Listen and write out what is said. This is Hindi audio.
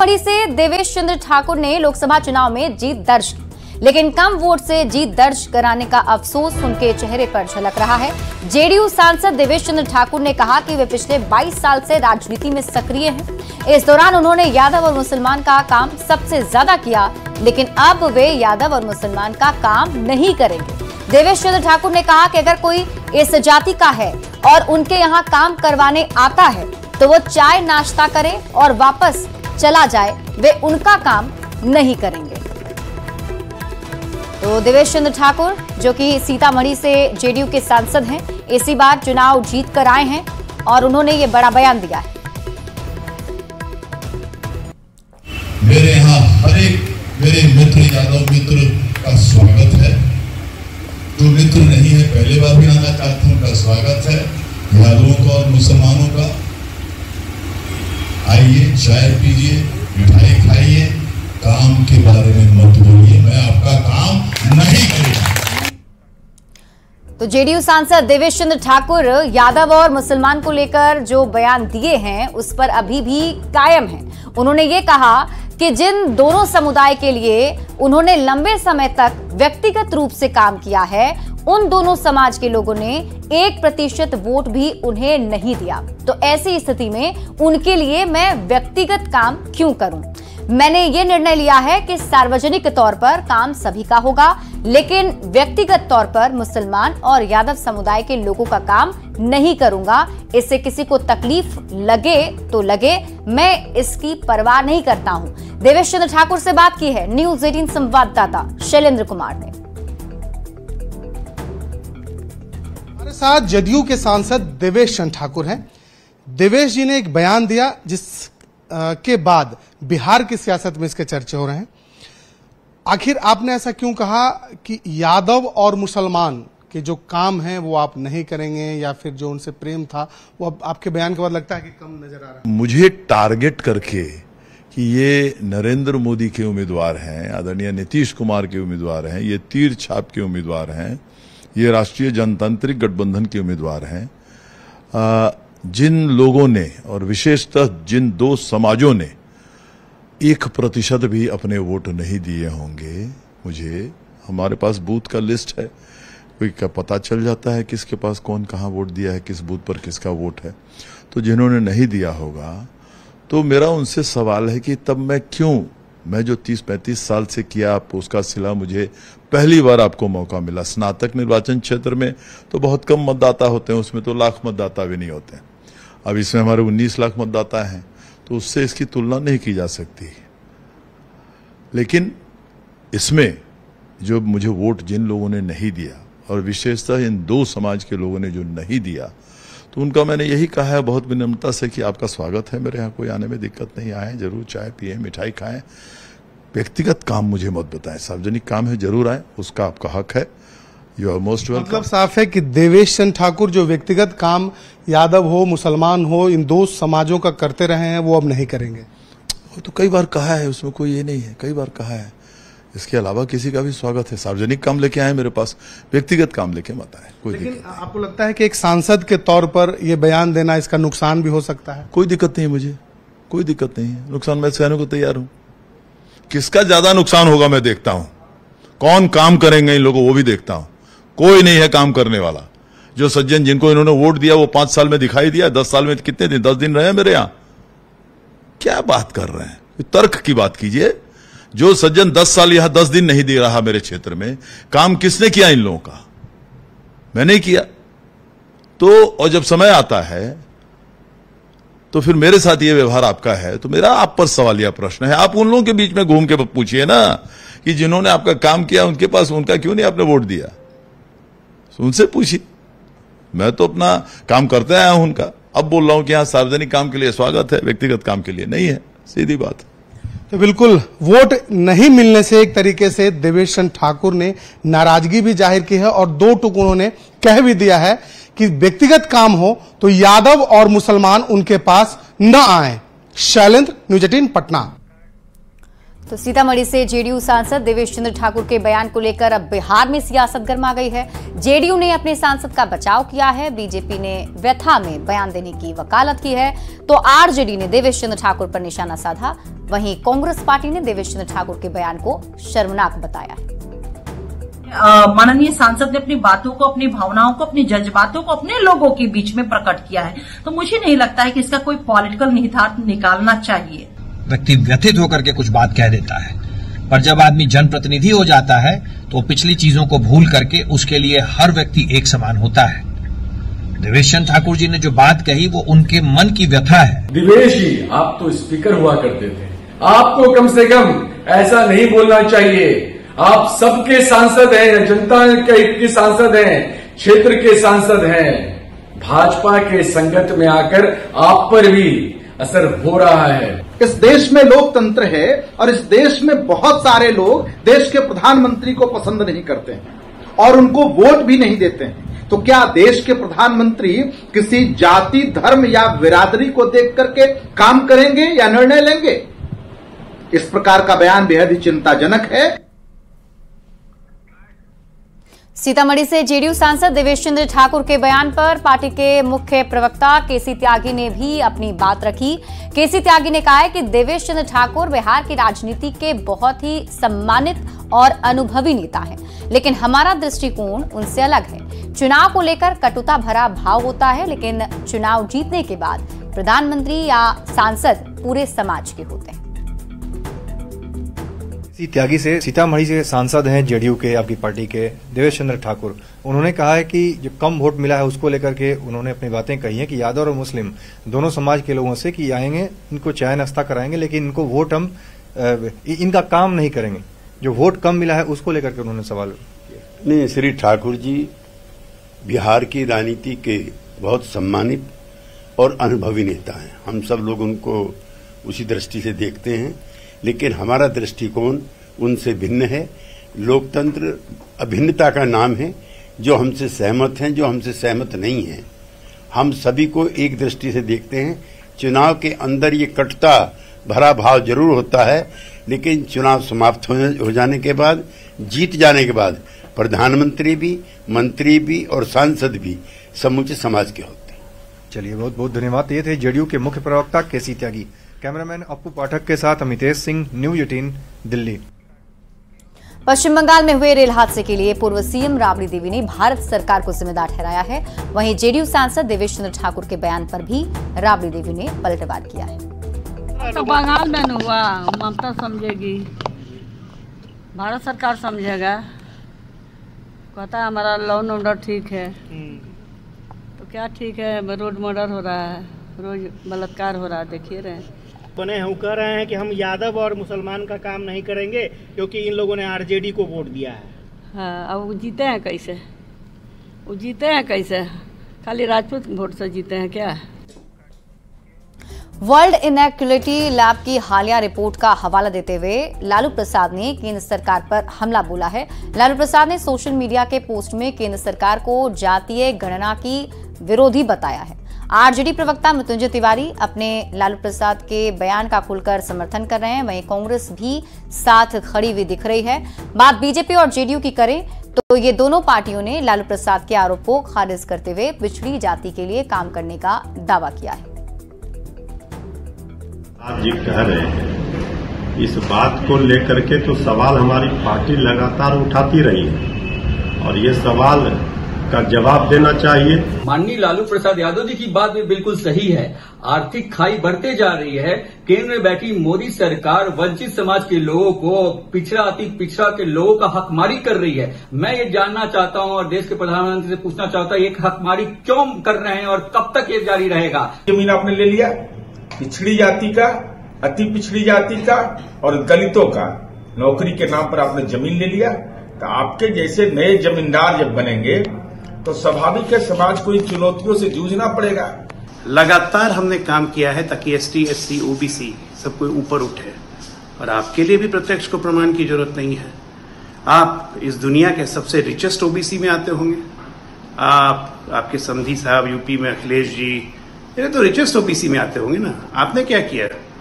सीतामढ़ी से देवेश चंद्र ठाकुर ने लोकसभा चुनाव में जीत दर्ज की, लेकिन कम वोट से जीत दर्ज कराने का अफसोस उनके चेहरे पर झलक रहा है। जेडीयू सांसद देवेश चंद्र ठाकुर ने कहा कि वे पिछले 22 साल से राजनीति में सक्रिय हैं। इस दौरान उन्होंने यादव और मुसलमान का काम सबसे ज्यादा किया, लेकिन अब वे यादव और मुसलमान का काम नहीं करेंगे। देवेश चंद्र ठाकुर ने कहा कि अगर कोई इस जाति का है और उनके यहाँ काम करवाने आता है तो वो चाय नाश्ता करे और वापस चला जाए, वे उनका काम नहीं करेंगे। तो देवेश चंद्र ठाकुर जो कि सीतामढ़ी से जेडीयू के सांसद हैं, इसी बार चुनाव जीत कर आए हैं और उन्होंने ये बड़ा बयान दिया है। मेरे यहाँ हर एक मेरे मित्र यादव मित्र का स्वागत है। जो मित्र नहीं है पहले बार भी आना चाहते हैं, उनका स्वागत है। यादवों का और मुसलमानों का आइए, चाय पीजिए, मिठाई खाइए, काम के बारे में मत बोलिए, मैं आपका काम नहीं करूंगा। तो जेडीयू सांसद देवेश चंद्र ठाकुर यादव और मुसलमान को लेकर जो बयान दिए हैं उस पर अभी भी कायम हैं। उन्होंने ये कहा कि जिन दोनों समुदाय के लिए उन्होंने लंबे समय तक व्यक्तिगत रूप से काम किया है, उन दोनों समाज के लोगों ने 1% वोट भी उन्हें नहीं दिया। तो ऐसी स्थिति में उनके लिए मैं व्यक्तिगत काम क्यों करूं? मैंने ये निर्णय लिया है कि सार्वजनिक तौर पर काम सभी का होगा, लेकिन व्यक्तिगत तौर पर मुसलमान और यादव समुदाय के लोगों का काम नहीं करूंगा। इससे किसी को तकलीफ लगे तो लगे, मैं इसकी परवाह नहीं करता हूं। देवेश चंद्र ठाकुर से बात की है न्यूज 18 संवाददाता शैलेंद्र कुमार ने। हमारे साथ जदयू के सांसद देवेश चंद्र ठाकुर हैं। देवेश जी ने एक बयान दिया जिस के बाद बिहार की सियासत में इसके चर्चे हो रहे हैं। आखिर आपने ऐसा क्यों कहा कि यादव और मुसलमान के जो काम हैं वो आप नहीं करेंगे, या फिर जो उनसे प्रेम था वो अब आपके बयान के बाद लगता है कि कम नजर आ रहा है? मुझे टारगेट करके कि ये नरेंद्र मोदी के उम्मीदवार हैं, आदरणीय नीतीश कुमार के उम्मीदवार हैं, ये तीर छाप के उम्मीदवार हैं, ये राष्ट्रीय जनतांत्रिक गठबंधन के उम्मीदवार हैं, जिन लोगों ने और विशेषतः जिन दो समाजों ने 1% भी अपने वोट नहीं दिए होंगे, मुझे हमारे पास बूथ का लिस्ट है, कोई का पता चल जाता है किसके पास कौन कहाँ वोट दिया है, किस बूथ पर किसका वोट है। तो जिन्होंने नहीं दिया होगा, तो मेरा उनसे सवाल है कि तब मैं जो 30-35 साल से किया, आप उसका सिला मुझे पहली बार आपको मौका मिला। स्नातक निर्वाचन क्षेत्र में तो बहुत कम मतदाता होते हैं, उसमें तो लाख मतदाता भी नहीं होते हैं। अब इसमें हमारे 19 लाख मतदाता हैं, तो उससे इसकी तुलना नहीं की जा सकती। लेकिन इसमें जो मुझे वोट जिन लोगों ने नहीं दिया, और विशेषतः इन दो समाज के लोगों ने जो नहीं दिया, तो उनका मैंने यही कहा है बहुत विनम्रता से कि आपका स्वागत है, मेरे यहाँ कोई आने में दिक्कत नहीं, आए जरूर, चाय पिए, मिठाई खाएं, व्यक्तिगत काम मुझे मत बताएं, सार्वजनिक काम है जरूर आए, उसका आपका हक है। You are most welcome. मतलब साफ है कि देवेश चंद्र ठाकुर जो व्यक्तिगत काम यादव हो मुसलमान हो इन दो समाजों का करते रहे हैं वो अब नहीं करेंगे। वो तो कई बार कहा है, उसमें कोई ये नहीं है, कई बार कहा है। इसके अलावा किसी का भी स्वागत है। सार्वजनिक काम लेके आए मेरे पास, व्यक्तिगत काम लेके मत आए, कोई दिक्कत नहीं। आपको लगता है कि एक सांसद के तौर पर यह बयान देना, इसका नुकसान भी हो सकता है? कोई दिक्कत नहीं, मुझे कोई दिक्कत नहीं है, नुकसान मैं सहने को तैयार हूं। किसका ज्यादा नुकसान होगा मैं देखता हूं, कौन काम करेंगे इन लोगों वो भी देखता हूं। कोई नहीं है काम करने वाला। जो सज्जन जिनको इन्होंने वोट दिया वो 5 साल में दिखाई दिया, 10 साल में कितने दिन, 10 दिन रहे मेरे यहां। क्या बात कर रहे हैं, तर्क की बात कीजिए। जो सज्जन 10 साल यहां 10 दिन नहीं दे रहा मेरे क्षेत्र में, काम किसने किया इन लोगों का? मैंने किया। तो और जब समय आता है तो फिर मेरे साथ ये व्यवहार आपका है, तो मेरा आप पर सवालिया प्रश्न है। आप उन लोगों के बीच में घूम के पूछिए ना कि जिन्होंने आपका काम किया उनके पास, उनका क्यों नहीं आपने वोट दिया, उनसे पूछिए। मैं तो अपना काम करते आया हूं उनका। अब बोल रहा हूं कि यहां सार्वजनिक काम के लिए स्वागत है, व्यक्तिगत काम के लिए नहीं है, सीधी बात। तो बिल्कुल वोट नहीं मिलने से एक तरीके से देवेश चंद्र ठाकुर ने नाराजगी भी जाहिर की है और 2 टुक उन्होंने कह भी दिया है कि व्यक्तिगत काम हो तो यादव और मुसलमान उनके पास न आए। शैलेंद्र, न्यूज 18 पटना। तो सीतामढ़ी से जेडीयू सांसद देवेश चंद्र ठाकुर के बयान को लेकर अब बिहार में सियासत गर्मा गई है। जेडीयू ने अपने सांसद का बचाव किया है, बीजेपी ने व्यथा में बयान देने की वकालत की है, तो आरजेडी ने देवेश चंद्र ठाकुर पर निशाना साधा। वहीं कांग्रेस पार्टी ने देवेश चंद्र ठाकुर के बयान को शर्मनाक बताया है। माननीय सांसद ने अपनी बातों को, अपनी भावनाओं को, अपनी जज्बातों को अपने लोगों के बीच में प्रकट किया है, तो मुझे नहीं लगता है कि इसका कोई पॉलिटिकल निहितार्थ निकालना चाहिए। व्यक्ति व्यथित होकर के कुछ बात कह देता है, पर जब आदमी जनप्रतिनिधि हो जाता है तो पिछली चीजों को भूल करके उसके लिए हर व्यक्ति एक समान होता है। देवेश चंद्र ठाकुर जी ने जो बात कही वो उनके मन की व्यथा है। देवेश जी, आप तो स्पीकर हुआ करते थे, आपको कम से कम ऐसा नहीं बोलना चाहिए। आप सबके सांसद हैं, जनता के सांसद हैं, क्षेत्र के सांसद हैं। भाजपा के संगत में आकर आप पर भी असर हो रहा है। इस देश में लोकतंत्र है और इस देश में बहुत सारे लोग देश के प्रधानमंत्री को पसंद नहीं करते हैं और उनको वोट भी नहीं देते हैं। तो क्या देश के प्रधानमंत्री किसी जाति, धर्म या बिरादरी को देख करके काम करेंगे या निर्णय लेंगे? इस प्रकार का बयान बेहद ही चिंताजनक है। सीतामढ़ी से जेडीयू सांसद देवेश चंद्र ठाकुर के बयान पर पार्टी के मुख्य प्रवक्ता केसी त्यागी ने भी अपनी बात रखी। केसी त्यागी ने कहा है कि देवेश चंद्र ठाकुर बिहार की राजनीति के बहुत ही सम्मानित और अनुभवी नेता हैं, लेकिन हमारा दृष्टिकोण उनसे अलग है। चुनाव को लेकर कटुता भरा भाव होता है, लेकिन चुनाव जीतने के बाद प्रधानमंत्री या सांसद पूरे समाज के होते हैं। त्यागी से सीतामढ़ी से सांसद हैं जेडीयू के, आपकी पार्टी के देवेश चंद्र ठाकुर। उन्होंने कहा है कि जो कम वोट मिला है उसको लेकर के उन्होंने अपनी बातें कही हैं कि यादव और मुस्लिम दोनों समाज के लोगों से कि आएंगे, इनको चाय नाश्ता कराएंगे, लेकिन इनको वोट हम इनका काम नहीं करेंगे। जो वोट कम मिला है उसको लेकर के उन्होंने सवाल किया। नहीं, श्री ठाकुर जी बिहार की राजनीति के बहुत सम्मानित और अनुभवी नेता हैं। हम सब लोग उनको उसी दृष्टि से देखते हैं, लेकिन हमारा दृष्टिकोण उनसे भिन्न है। लोकतंत्र अभिन्नता का नाम है। जो हमसे सहमत हैं, जो हमसे सहमत नहीं हैं, हम सभी को एक दृष्टि से देखते हैं। चुनाव के अंदर ये कटुता भरा भाव जरूर होता है, लेकिन चुनाव समाप्त हो जाने के बाद, जीत जाने के बाद प्रधानमंत्री भी, मंत्री भी और सांसद भी समूचे समाज के होते हैं। चलिए, बहुत बहुत धन्यवाद। ये थे जेडीयू के मुख्य प्रवक्ता केसी त्यागी। कैमरामैन अपू पाठक के साथ अमितेश सिंह, न्यूज 18 दिल्ली। पश्चिम बंगाल में हुए रेल हादसे के लिए पूर्व सीएम राबड़ी देवी ने भारत सरकार को जिम्मेदार ठहराया है। वहीं जेडीयू सांसद देवेश चंद्र ठाकुर के बयान पर भी राबड़ी देवी ने पलटवार किया है। तो बंगाल में न हुआ, ममता समझेगी, भारत सरकार समझेगा। कहता है हमारा लॉ एंड ऑर्डर ठीक है, तो क्या ठीक है? रोड मर्डर हो रहा है, रोज बलात्कार हो रहा है, देखिए रहे हैं। बने हम कह रहे हैं कि हम यादव और मुसलमान का काम नहीं करेंगे, क्योंकि इन लोगों ने आरजेडी को वोट दिया है। हाँ, अब वो जीते हैं कैसे? वो जीते हैं कैसे? खाली राजपूत वोट से जीते हैं क्या? वर्ल्ड इनइक्वालिटी लैब की हालिया रिपोर्ट का हवाला देते हुए लालू प्रसाद ने केंद्र सरकार पर हमला बोला है। लालू प्रसाद ने सोशल मीडिया के पोस्ट में केंद्र सरकार को जातीय गणना की विरोधी बताया है। आरजेडी प्रवक्ता मृत्युंजय तिवारी अपने लालू प्रसाद के बयान का खुलकर समर्थन कर रहे हैं। वहीं कांग्रेस भी साथ खड़ी हुई दिख रही है। बात बीजेपी और जेडीयू की करें तो ये दोनों पार्टियों ने लालू प्रसाद के आरोप को खारिज करते हुए पिछड़ी जाति के लिए काम करने का दावा किया है। आज ये कह रहे हैं, इस बात को लेकर के तो सवाल हमारी पार्टी लगातार उठाती रही है और ये सवाल का जवाब देना चाहिए। माननीय लालू प्रसाद यादव जी की बात भी बिल्कुल सही है। आर्थिक खाई बढ़ते जा रही है। केंद्र में बैठी मोदी सरकार वंचित समाज के लोगों को, पिछड़ा अति पिछड़ा के लोगों का हकमारी कर रही है। मैं ये जानना चाहता हूं और देश के प्रधानमंत्री से पूछना चाहता हूं, ये हकमारी क्यों कर रहे हैं और कब तक ये जारी रहेगा? जमीन आपने ले लिया, पिछड़ी जाति का, अति पिछड़ी जाति का और दलितों का नौकरी के नाम पर आपने जमीन ले लिया। तो आपके जैसे नए जमींदार जब बनेंगे तो स्वाभाविक है समाज को इन चुनौतियों से जूझना पड़ेगा। लगातार हमने काम किया है ताकि एसटी, एससी, ओबीसी सब कोई ऊपर उठे और आपके लिए भी प्रत्यक्ष को प्रमाण की जरूरत नहीं है। आप इस दुनिया के सबसे रिचेस्ट ओबीसी में आते होंगे। आपके समधी साहब यूपी में, अखिलेश जी, ये तो रिचेस्ट ओबीसी में आते होंगे ना। आपने क्या किया?